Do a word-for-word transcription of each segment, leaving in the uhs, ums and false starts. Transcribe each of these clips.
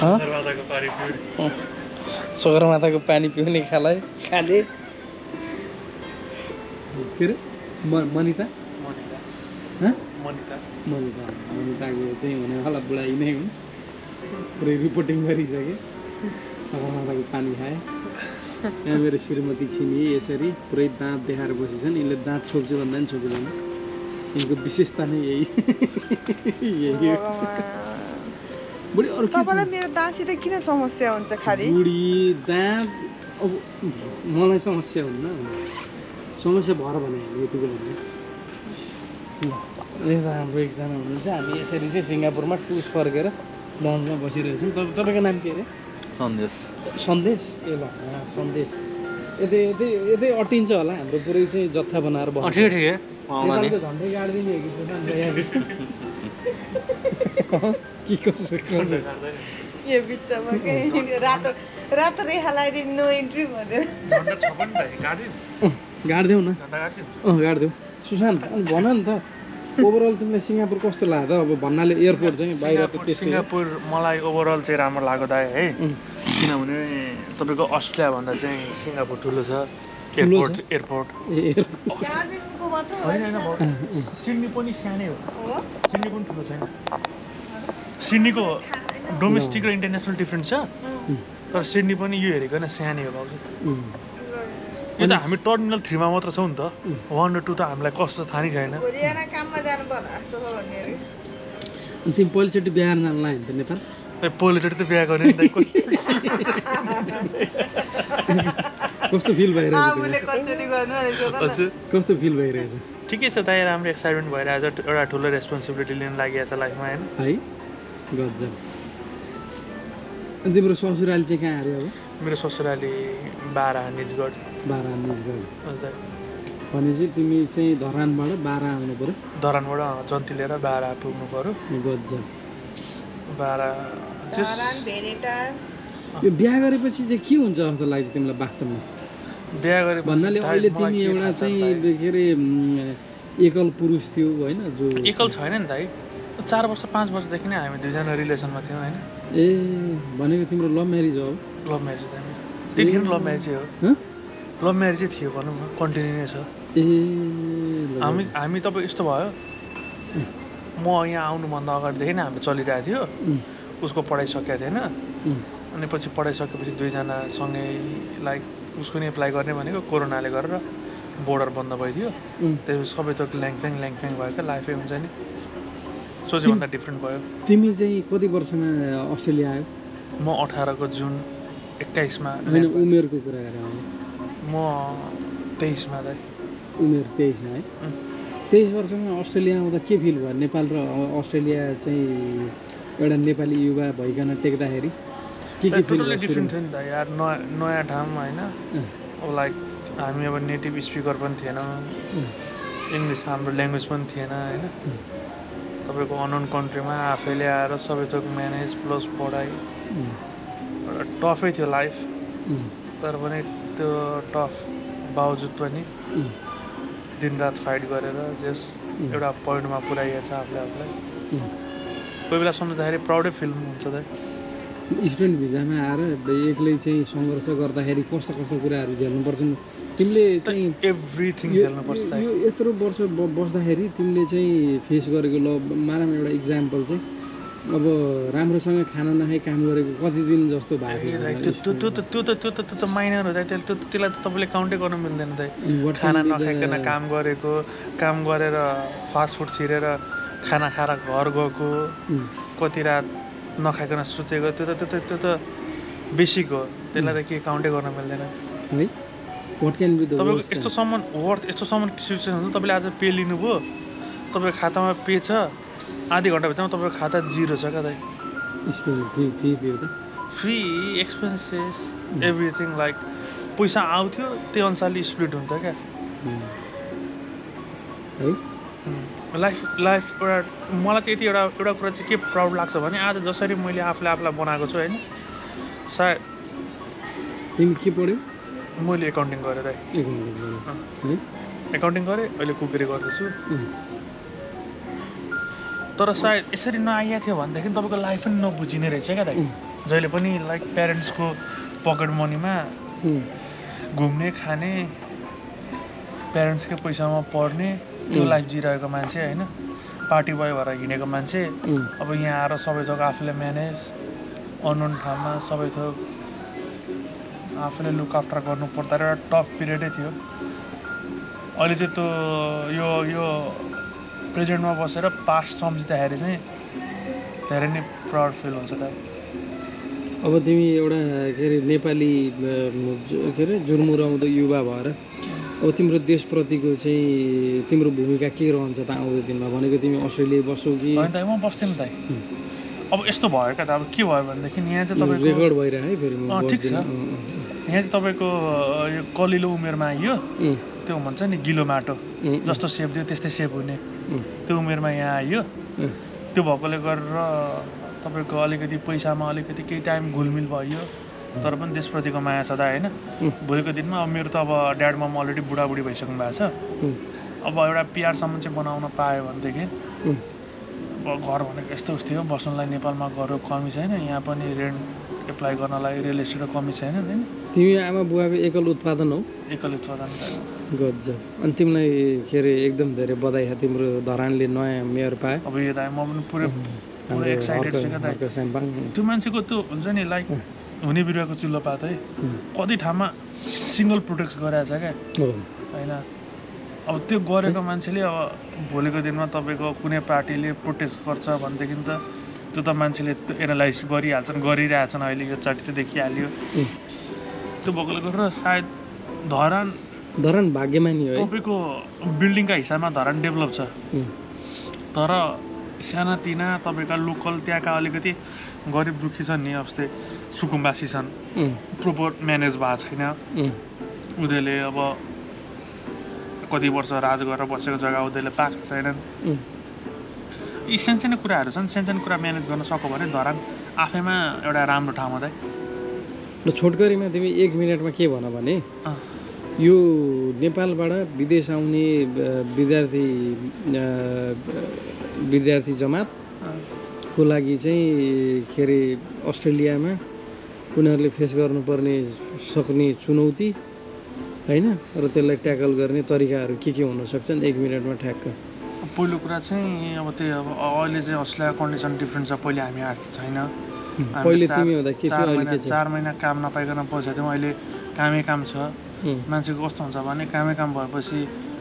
सगरमाथाको पानी पिउने सगरमाथाको पानी पिउने खाले खाले के अरे मनिता मनिता हँ मनिता मनिता मनिताको चाहिँ भने होला बुढाइ नै हुन् पुरै रिपोर्टिङ गरिसके सगरमाथाको पानी खाए यहाँ मेरो श्रीमती छिनी यसरी पुरै दाँत देखाएर बसेछन् यिनले दाँत छोप्छु भन्दा पनि छोपिँदैन यिनको विशेषता नै यही यही हो बुढी अरू तपाईलाई मेरो दाँतसित किन समस्या हुन्छ खाली बुढी दाँत अब मलाई समस्या हुन्न समस्या भएर भने यतिको भने यता हाम्रो एकजना हुनुहुन्छ हामी यसरी चाहिँ सिङ्गापुरमा टुस फर्केर लन्चमा बसिरहेछौँ तपाईँको नाम के अरे सन्देश सन्देश ए ल सन्देश यतै यतै यतै अटिन्छ होला हाम्रो पुरै चाहिँ जत्था बनाएर बस्छ ठिक ठिक नेपालको झन्डै गाडिदिने हो कि सुशान्त के कसो कसो यो बिचमा के रातो रातो रेखा लगाइदिनु नो इन्ट्री भनेर गाडिदेऊ न अँ गाडिदेऊ सुशान्त अनि भन नि त ओभरअल तिमीलाई सिङ्गापुर कस्तो लाग्यो त अब भन्नाले एयरपोर्ट चाहिँ बाहिर त त्यस्तै सिङ्गापुर मलाई ओभरअल चाहिँ राम्रो लाग्यो दाइ है किनभने तपाईँको अस्ट्रेलिया भन्दा चाहिँ सिङ्गापुर ठुलो छ एयरपोर्ट एयरपोर्ट होइन होइन सिडनी पनि सानै हो सिडनी पनि ठुलो छैन सिडनीको डोमेस्टिक र इन्टरनेसनल डिफ्रेन्स छ तर सिडनी पनि यो हेरेको होइन सानै हो भाउजू यो त हामी टर्मिनल थ्रीमा मात्र छौँ नि त वान र टू त हामीलाई कस्तो थाहा नै छैन तिमी पहिलोचोटि बिहा गर्न जानु लाग्यो नि त नेपाल पहिलोचोटि त बिहा गर्ने नि कस्तो फिल भइरहेछ कस्तो फिल भइरहेछ ठिकै छ दाइ राम्रो एक्साइटमेन्ट भइरहेछ एउटा ठुलो रेस्पोन्सिबिलिटी लिन लागि छ लाइफमा होइन है गजब अनि तिम्रो ससुराली चाहिँ कहाँ अरे अब मेरो ससुराली बाह्र निजगढ बाह्र निजगढ भनेपछि तिमी चाहिँ धरानबाट बाह्र आउनु पऱ्यो धरानबाट जन्ती लिएर बाह्र पुग्नु पऱ्यो गजब बाह्र यो बिहा गरेपछि चाहिँ के हुन्छ जस्तो लाग्छ तिमीलाई वास्तवमा बिहा गरे भन्नाले अहिले तिमी एउटा चाहिँ के अरे एकल पुरुष थियो होइन जो एकल छैन नि दाइ चार वर्ष पाँच वर्षदेखि नै हामी दुईजना रिलेसनमा थियौँ होइन ए भनेको तिम्रो लभ म्यारिज हो लभ म्यारिज त्यतिखेर लभ म्यारिजै हो लभ म्यारिजै थियो भनौँ न कन्टिन्यू नै छ ए हामी हामी तपाईँ यस्तो भयो म यहाँ आउनुभन्दा अगाडिदेखि नै हामी चलिरहेको थियो उसको पढाइ सकेको थिएन अनि पछि पढाइसकेपछि दुईजना सँगै लाइक उसको नि एप्लाई गर्ने भनेको कोरोनाले गरेर बोर्डर बन्द भइदियो त्यसपछि सबै थोक ल्याङफ्याङ ल्याङफ्याङ भयो क्या लाइफै हुन्छ नि सोचेभन्दा डिफ्रेन्ट भयो तिमी चाहिँ कति वर्षमा अस्ट्रेलिया आयो म अठारको जुन एक्काइसमा होइन उमेरको कुरा गरेँ म तेइसमा चाहिँ उमेर तेइसमा है तेइस वर्षमा अस्ट्रेलिया आउँदा के फिल भयो नेपाल र अस्ट्रेलिया चाहिँ एउटा नेपाली युवा भइकन टेक्दाखेरि के के फिल भयो डिफ्रेन्ट थियो नि त यार नयाँ नयाँ ठाउँ होइन अब लाइक हामी अब नेटिभ स्पिकर पनि थिएन इङ्ग्लिस हाम्रो ल्याङ्ग्वेज पनि थिएन होइन तपाईँको अननोन कन्ट्रीमा आफैले आएर सबै थोक म्यानेज प्लस पढाइ एउटा टफै थियो लाइफ तर पनि त्यो टफ बावजुद पनि दिनरात फाइट गरेर जस एउटा पोइन्टमा पुऱ्याइएको छ आफूले आफूलाई कोही बेला सम्झँदाखेरि प्राउडै फिल हुन्छ त स्टुडेन्ट भिजामा आएर एक्लै चाहिँ सङ्घर्ष गर्दाखेरि कस्तो कस्तो कुराहरू झेल्नुपर्छ तिमीले चाहिँ एभ्रिथिङ झेल्नुपर्छ यो यत्रो वर्ष बस्दाखेरि तिमीले चाहिँ फेस गरेको ल मानव एउटा इक्जाम्पल चाहिँ अब राम्रोसँग खाना नखाइ काम गरेको कति दिन जस्तो भएको त्यो त्यो त त्यो त त्यो त त्यो त माइनर हो दाइ त्यसले त्यो त्यसलाई त तपाईँले काउन्टै गर्न मिल्दैन दाइ खाना नखाइकन काम गरेको काम गरेर फास्ट फुड छिरेर खाना खाएर घर गएको कति रात नखाइकन सुतेको त्यो त त्यो त त्यो त बेसिक हो त्यसलाई त के काउन्टै गर्न मिल्दैन है व्हाट क्यान बी द तपाईँको यस्तोसम्म वर्थ यस्तोसम्म सिचुएसन हुन्छ तपाईँले आज पे लिनुभयो तपाईँको खातामा पे छ आधी घन्टाभित्रमा तपाईँको खाता जिरो छ क्या दाइ फ्री एक्सपेन्सेस एभ्रिथिङ लाइक पैसा आउँथ्यो त्यही अनुसारले स्प्लिट हुन्छ क्या लाइफ लाइफ एउटा मलाई चाहिँ यति एउटा एउटा कुरा चाहिँ के प्राउड लाग्छ भने आज जसरी मैले आफूले आफूलाई बनाएको छु होइन सायद तिमी के पढ्यौ मैले एकाउन्टिङ गरेँ दाइ एकाउन्टिङ गरेँ अहिले कुकरी गर्दैछु तर सायद यसरी नआइएको थियो भनेदेखि तपाईँको लाइफ पनि नबुझिने रहेछ क्या दाइ जहिले पनि लाइक प्यारेन्ट्सको पकेट मनीमा घुम्ने खाने प्यारेन्ट्सकै पैसामा पढ्ने त्यो लाइफ जिरहेको मान्छे होइन पार्टी बोय भएर हिँडेको मान्छे अब यहाँ आएर सबै थोक आफूले म्यानेज अननोन ठाउँमा सबै थोक आफूले लुक आफ्टर गर्नु पर्दा एउटा टफ पिरियडै थियो अहिले चाहिँ त्यो यो यो प्रेजेन्टमा बसेर पास्ट सम्झिँदाखेरि चाहिँ धेरै नै प्राउड फिल हुन्छ त अब तिमी एउटा के अरे नेपाली के अरे जुर्मुराउँदो युवा भएर अब तिम्रो देशप्रतिको चाहिँ तिम्रो भूमिका के रहन्छ त आउँदो दिनमा भनेको तिमी अस्ट्रेलिया बस्छौ कि होइन त म बस्थेँ नि त अब यस्तो भयो क्या त अब के भयो भनेदेखि यहाँ चाहिँ तपाईँको रेकर्ड भइरहेको है फेरि अँ ठिक छ यहाँ चाहिँ तपाईँको यो कलिलो उमेरमा आइयो त्यो भन्छ नि गिलो माटो जस्तो सेप दियो त्यस्तै सेप हुने त्यो उमेरमा यहाँ आइयो त्यो भएकोले गरेर तपाईँको अलिकति पैसामा अलिकति केही टाइम घुलमिल भयो तर पनि देशप्रतिको माया छ दा होइन भोलिको दिनमा अब मेरो त अब ड्याड मम अलरेडी बुढाबुढी भइसक्नु भएको छ अब एउटा पिआरसम्म चाहिँ बनाउन पायो भनेदेखि अब घर भनेको यस्तो उस्तो थियो बस्नलाई नेपालमा घरको कमी छैन यहाँ पनि रेन्ट एप्लाई गर्नलाई रियल एस्टेटको कमी छैन होइन तिमी आमा बुवाको एकल उत्पादन हौ एकल उत्पादन गजब अनि तिमीलाई के अरे एकदम धेरै बधाई छ तिम्रो धरानले नयाँ मेयर पायो अब यो त म पनि पुरै पुरै एक्साइटेड छु क्या त त्यो मान्छेको त्यो हुन्छ नि लाइक हुने बिरुवाको चुल्लो पात है कति ठाउँमा सिङ्गल प्रोटेक्ट गराएको छ क्या होइन अब त्यो गरेको मान्छेले अब भोलिको दिनमा तपाईँको कुनै पार्टीले प्रोटेस्ट गर्छ भनेदेखि त त्यो त मान्छेले एनालाइज गरिहाल्छन् गरिरहेछन् अहिले यो चर्चा त देखिहाल्यो त्यो भएकोले गरेर सायद धरान धरान भाग्यमानी हो तपाईँको बिल्डिङका हिसाबमा धरान डेभलप छ तर सानातिना तपाईँका लोकल त्यहाँका अलिकति गरिब दुःखी छन् नि अब जस्तै सुकुम्बासी छन् प्रोपर म्यानेज भएको छैन उनीहरूले अब कति वर्ष राज गरेर बसेको जग्गा उनीहरूले पाएको छैनन् यी सानसानो कुराहरू छन् सानसानो कुरा म्यानेज गर्न सक्यो भने धरान आफैमा एउटा राम्रो ठाउँ हो त र छोटकरीमा तिमी एक मिनटमा के भन भने यो नेपालबाट विदेश आउने विद्यार्थी विद्यार्थी जमातको लागि चाहिँ के अरे अस्ट्रेलियामा उनीहरूले फेस गर्नुपर्ने सक्ने चुनौती होइन र त्यसलाई ट्याकल गर्ने तरिकाहरू के के हुन सक्छन् एक मिनटमा ठ्याक्क पहिलो कुरा चाहिँ अब त्यही अब अहिले चाहिँ अस्ट्रेलिया कन्डिसन डिफ्रेन्ट छ पहिले हामी आएको छैन पहिले तिमी हुँदा के चार महिना चार महिना काम नपाइकन बसेको थियौँ अहिले कामै काम छ मान्छेको कस्तो हुन्छ भने कामै काम भएपछि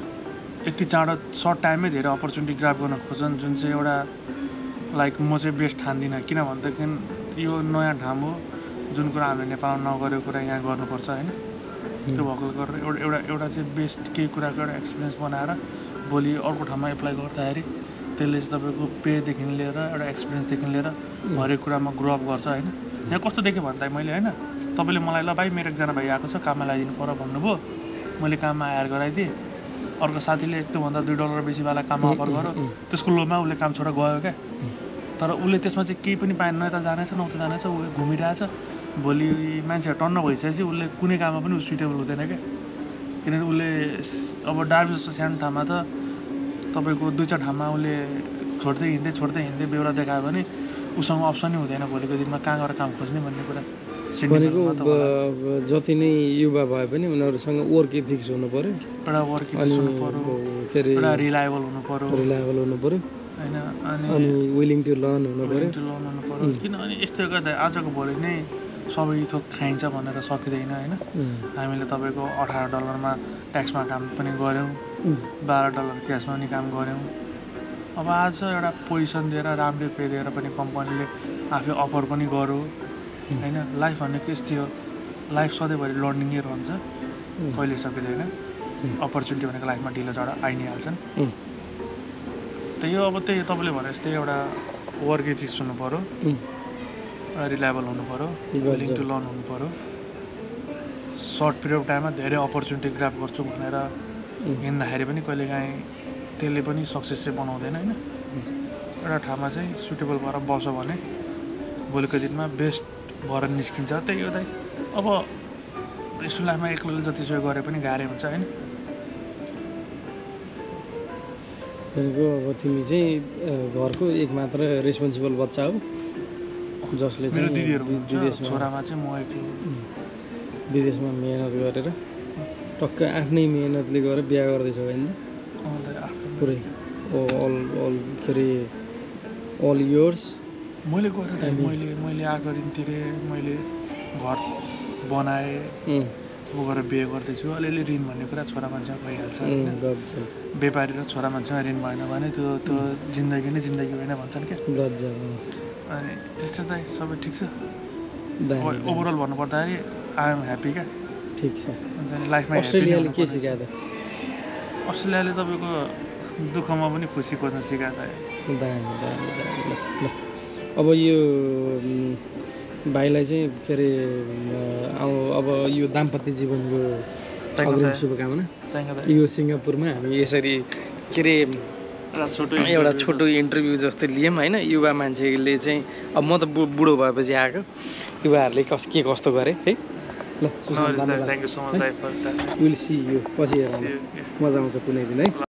यति चाँडो सर्ट टाइममै धेरै अपर्च्युनिटी ग्राब गर्न खोज्छन् जुन चाहिँ एउटा लाइक म चाहिँ बेस्ट ठान्दिनँ किन भनेदेखि यो नयाँ ठाउँ हो जुन कुरा हामीले नेपालमा नगरेको कुरा यहाँ गर्नुपर्छ होइन त्यो भएको गरेर एउटा एउटा एउटा चाहिँ बेस्ट केही कुराको एउटा एक्सपिरियन्स बनाएर भोलि अर्को ठाउँमा एप्लाई गर्दाखेरि त्यसले चाहिँ तपाईँको पेदेखि लिएर एउटा एक्सपिरियन्सदेखि लिएर हरेक कुरामा ग्रो अप गर्छ होइन यहाँ कस्तो देखेँ भन्दा मैले होइन तपाईँले मलाई ल भाइ मेरो एकजना भाइ आएको छ काममा लगाइदिनु पर्यो भन्नुभयो मैले काममा हायर गराइदिएँ अर्को साथीले त्योभन्दा दुई डलर बेसीवाला काममा अफर गर्यो त्यसको लोभमा उसले काम छोडेर गयो क्या तर उसले त्यसमा चाहिँ केही पनि पाएन न त जानेछ न उता जानेछ ऊ घुमिरहेछ भोलि मान्छेहरू टन्न भइसकेपछि उसले कुनै काममा पनि सुइटेबल हुँदैन क्या किनभने उसले अब डार्बी जस्तो सानो ठाउँमा त तपाईँको दुई चार ठाउँमा उसले छोड्दै हिँड्दै छोड्दै हिँड्दै बेहोरा देखायो भने उसँग अप्सनै हुँदैन भोलिको दिनमा कहाँ गएर काम खोज्ने भन्ने कुरा भनेको जति नै युवा भए पनि उनीहरूसँग वर्क इथिक्स हुनु पर्यो एउटा वर्क इथिक्स हुनु पर्यो के अरे एउटा रिलायबल हुनु पर्यो रिलायबल हुनु पर्यो होइन अनि विलिङ टु लर्न हुनु पर्यो टु लर्न हुनु पर्यो किनभने यस्तो गर्दा आजको भोलि नै सबै थोक खाइन्छ भनेर सकिँदैन होइन हामीले तपाईँको अठार डलरमा ट्याक्समा काम पनि गऱ्यौँ बाह्र डलर क्यासमा पनि काम गऱ्यौँ अब आज एउटा पोजिसन दिएर राम्रो पे दिएर पनि कम्पनीले आफै अफर पनि गर्यो होइन लाइफ भनेको यस्तै हो लाइफ सधैँभरि लर्निङै रहन्छ कहिले सकिँदैन अपर्च्युनिटी भनेको लाइफमा ढिलो चाँडो आइ नै हाल्छन् त्यही हो अब त्यही तपाईँले भने जस्तै एउटा वर्क इथिक्स हुनु पऱ्यो रिलायबल हुनु पऱ्यो विलिङ टु लर्न हुनु पऱ्यो सर्ट पिरियड अफ टाइममा धेरै अपर्च्युनिटी ग्राब गर्छु भनेर हिँड्दाखेरि पनि कहिलेकाहीँ त्यसले पनि सक्सेस चाहिँ बनाउँदैन होइन एउटा ठाउँमा चाहिँ सुटेबल भएर बस्यो भने भोलिको दिनमा बेस्ट भएर निस्किन्छ त्यही हो दाइ अब स्कुल लाइफमा एक्लै जतिसुकै गरे पनि गाह्रै हुन्छ होइन भनेको अब तिमी चाहिँ घरको एक मात्र रेस्पोन्सिबल बच्चा हो जसले मेरो चाहिँ दिदीहरू वि- हुनुहुन्छ विदेशमा छोरामा चाहिँ म एक्लो विदेशमा मेहनत गरेर टक्क आफ्नै मेहनतले गरेर बिहा गर्दैछ होइन अँ दाइ, आफ्नो पुरै अल अल के अरे अल इयर्स मैले गरेँ दाइ, हामी- मैले मैले आएको ऋण तिरेँ, मैले घर बनाएँ, अब गएर बिहे गर्दैछु। अलिअलि ऋण भन्ने कुरा छोरा मान्छेमा भइहाल्छ होइन। गज व्यापारी र छोरा मान्छेमा ऋण भएन भने त्यो त्यो जिन्दगी नै जिन्दगी होइन भन्छन् क्या। गज अनि त्यस्तो दाइ सबै ठिक छ। दामी अब ओभरअल भन्नुपर्दाखेरि आई एम ह्याप्पी क्या। ठिक छ हुन्छ नि लाइफमा ह्याप्पी नै अस्ट्रेलियाले के हुनुपर्ने छ। सिकायो त अस्ट्रेलियाले तपाईँको दुःखमा पनि खुसी खोज्न सिकायो दाइ। दामी दामी दामी ल ल अब यो उम्, भाइलाई चाहिँ के अरे अँ, अब अब यो दाम्पत्य जीवनको Thank you, अग्रिम दाइ। शुभकामना थ्याङ्क यू दाइ। यो सिङ्गापुरमा हामी यसरी के अरे एउटा छोटो एउटा छोटो इन्टरभ्यू जस्तो लियौँ होइन युवा मान्छेले चाहिँ अब म त बु- बुढो भएपछि आएको युवाहरूले कस के कस्तो गरे है ल सुशान्त धन्यवाद थ्याङ्क यू सो मच दाइ for that. Will see you पछि हेरौँ See you. मजा आउँछ कुनै दिन है